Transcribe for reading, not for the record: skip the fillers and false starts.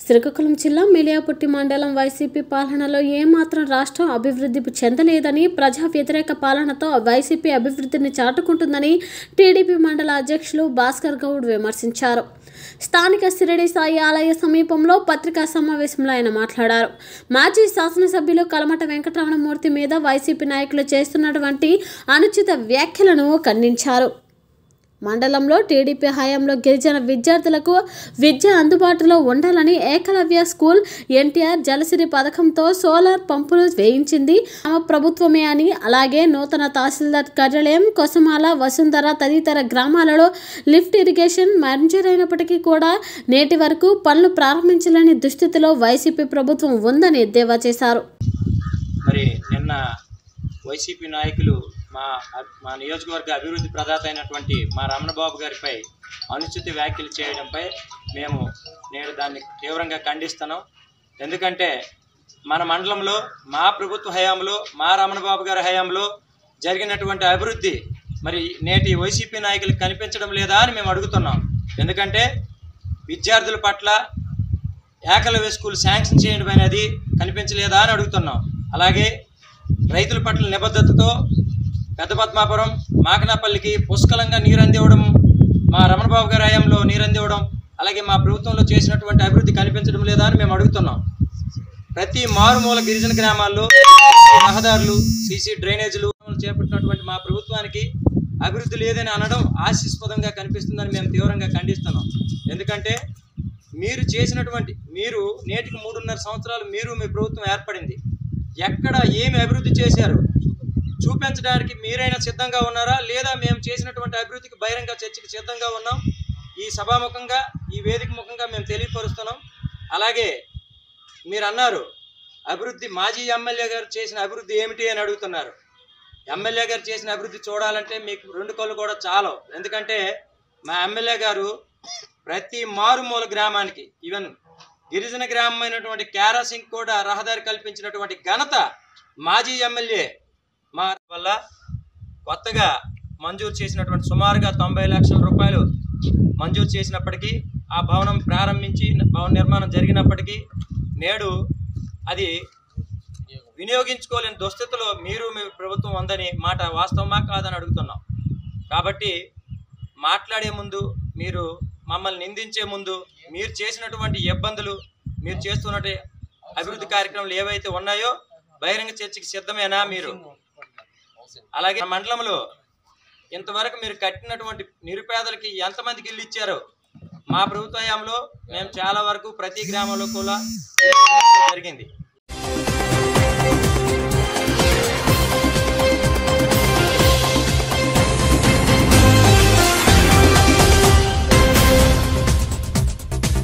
శ్రీకాకుళం జిల్లా మిలియాపుట్టి మండలం వైసీపీ పాలనలో ఏమాత్రం రాష్ట్రం అభివృద్ధి చెందలేదని, ప్రజా వ్యతిరేక పాలనతో వైసీపీ అభివృద్ధిని చాటుకుంటుందని టీడీపీ మండల అధ్యక్షులు భాస్కర్ గౌడ్ విమర్శించారు. స్థానిక షిరిడి సాయి ఆలయ సమీపంలో పత్రికా సమావేశంలో ఆయన మాట్లాడారు. మాజీ శాసనసభ్యులు కలమట వెంకటరమణమూర్తి మీద వైసీపీ నాయకులు చేస్తున్నటువంటి అనుచిత వ్యాఖ్యలను ఖండించారు. మండలంలో టీడీపీ హయాంలో గిరిజన విద్యార్థులకు విద్య అందుబాటులో ఉండాలని ఏకలవ్య స్కూల్, ఎన్టీఆర్ జలసిరి పథకంతో సోలార్ పంపులు వేయించింది తమ ప్రభుత్వమే అని, అలాగే నూతన తహసీల్దార్ కార్యాలయం, కొసమాల, వసుంధర తదితర గ్రామాలలో లిఫ్ట్ ఇరిగేషన్ మంజూరైనప్పటికీ కూడా నేటి వరకు పనులు ప్రారంభించలేని దుస్థితిలో వైసీపీ ప్రభుత్వం ఉందని ఎద్దేవా చేశారు. మరి నిన్న వైసీపీ నాయకులు మా నియోజకవర్గ అభివృద్ధి ప్రదాత అయినటువంటి మా రమణబాబు గారిపై అనుచిత వ్యాఖ్యలు చేయడంపై మేము నేడు దాన్ని తీవ్రంగా ఖండిస్తున్నాం. ఎందుకంటే మన మండలంలో మా ప్రభుత్వ హయాంలో, మా రమణబాబు గారి హయాంలో జరిగినటువంటి అభివృద్ధి మరి నేటి వైసీపీ నాయకులకు కనిపించడం లేదా అని మేము అడుగుతున్నాం. ఎందుకంటే విద్యార్థుల పట్ల ఏకలవ్య స్కూల్ శాంక్షన్ చేయడం అనేది కనిపించలేదా అని అడుగుతున్నాం. అలాగే రైతుల పట్ల నిబద్ధతతో పెద్ద పద్మాపురం, మాకనాపల్లికి పుష్కలంగా నీరు అందివ్వడం, మా రమణబాబు గారి హయాంలో నీరు అందివ్వడం, అలాగే మా ప్రభుత్వంలో చేసినటువంటి అభివృద్ధి కనిపించడం లేదా అని మేము అడుగుతున్నాం. ప్రతి మారుమూల గిరిజన గ్రామాల్లో రహదారులు, సీసీ డ్రైనేజీలు చేపట్టినటువంటి మా ప్రభుత్వానికి అభివృద్ధి లేదని అనడం హాస్యాస్పదంగా కనిపిస్తుందని మేము తీవ్రంగా ఖండిస్తున్నాం. ఎందుకంటే మీరు నేటికి 3.5 సంవత్సరాలు మీ ప్రభుత్వం ఏర్పడింది. ఎక్కడ ఏమి అభివృద్ధి చేశారు చూపించడానికి మీరైనా సిద్ధంగా ఉన్నారా, లేదా మేము చేసినటువంటి అభివృద్ధికి బహిరంగ చర్చకి సిద్ధంగా ఉన్నాం. ఈ సభాముఖంగా, ఈ వేదిక ముఖంగా మేము తెలియపరుస్తున్నాం. అలాగే మీరు అన్నారు అభివృద్ధి, మాజీ ఎమ్మెల్యే గారు చేసిన అభివృద్ధి ఏమిటి అని అడుగుతున్నారు. ఎమ్మెల్యే గారు చేసిన అభివృద్ధి చూడాలంటే మీకు 2 కళ్ళు కూడా చాలవు. ఎందుకంటే మా ఎమ్మెల్యే గారు ప్రతి మారుమూల గ్రామానికి, ఈవెన్ గిరిజన గ్రామమైనటువంటి క్యారాసింగ్ కూడా రహదారి కల్పించినటువంటి ఘనత మాజీ ఎమ్మెల్యే. మా వల్ల కొత్తగా మంజూరు చేసినటువంటి సుమారుగా 90 లక్షల రూపాయలు మంజూరు చేసినప్పటికీ, ఆ భవనం ప్రారంభించి భవన నిర్మాణం జరిగినప్పటికీ నేడు అది వినియోగించుకోలేని దుస్థితిలో మీ ప్రభుత్వం ఉందని మాట వాస్తవమా కాదని అడుగుతున్నాం. కాబట్టి మాట్లాడే ముందు, మీరు మమ్మల్ని నిందించే ముందు, మీరు చేసినటువంటి ఇబ్బందులు, మీరు చేస్తున్నటువంటి అభివృద్ధి కార్యక్రమాలు ఏవైతే ఉన్నాయో బహిరంగ చర్చకి సిద్ధమేనా మీరు? అలాగే మండలంలో ఇంతవరకు మీరు కట్టినటువంటి నిరుపేదలకి ఎంతమందికి ఇల్లు ఇచ్చారో? మా ప్రభుత్వ హయాంలో మేము చాలా వరకు ప్రతి గ్రామంలో కూడా జరిగింది.